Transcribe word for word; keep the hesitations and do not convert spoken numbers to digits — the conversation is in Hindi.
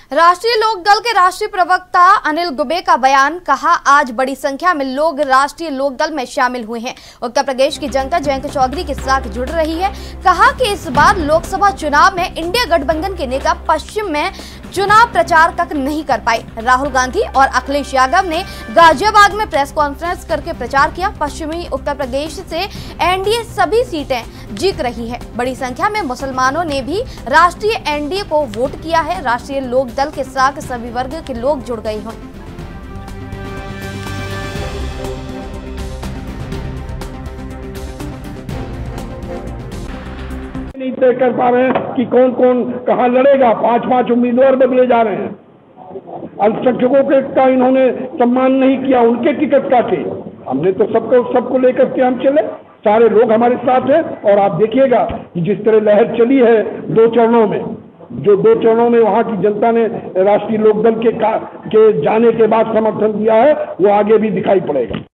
राष्ट्रीय लोक दल के राष्ट्रीय प्रवक्ता अनिल गुबे का बयान। कहा, आज बड़ी संख्या में लोग राष्ट्रीय लोक दल में शामिल हुए हैं। उत्तर प्रदेश की जनता जयंत चौधरी के साथ जुड़ रही है। कहा कि इस बार लोकसभा चुनाव में इंडिया गठबंधन के नेता पश्चिम में चुनाव प्रचार तक नहीं कर पाए। राहुल गांधी और अखिलेश यादव ने गाजियाबाद में प्रेस कॉन्फ्रेंस करके प्रचार किया। पश्चिमी उत्तर प्रदेश से एनडीए सभी सीटें जीत रही है। बड़ी संख्या में मुसलमानों ने भी राष्ट्रीय एनडीए को वोट किया है। राष्ट्रीय लोक दल के साथ सभी वर्ग के लोग जुड़ गए हैं। नहीं तय कर पा रहे हैं कि कौन कौन कहां लड़ेगा। पांच पांच उम्मीदवार बदले जा रहे हैं। अल्पसंख्यकों के का इन्होंने सम्मान नहीं किया, उनके टिकट काटे। हमने तो सबको सबको लेकर के हम चले, सारे लोग हमारे साथ हैं। और आप देखिएगा कि जिस तरह लहर चली है दो चरणों में, जो दो चरणों में वहां की जनता ने राष्ट्रीय लोकदल के, के जाने के बाद समर्थन दिया है, वो आगे भी दिखाई पड़ेगा।